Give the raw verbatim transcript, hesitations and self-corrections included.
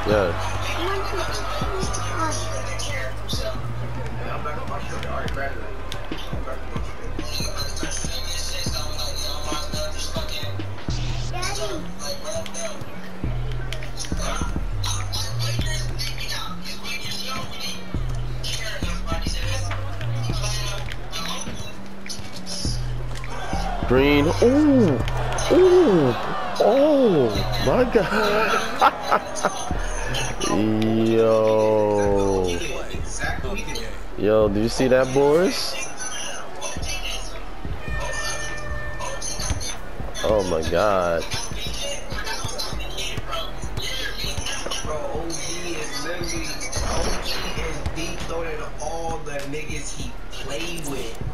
Yeah. Green. Ooh. Ooh. Oh my God. Yo. Yo, do you see that, Boris? Oh my God. Bro, O G is literally, O G is deep throated all the niggas he played with.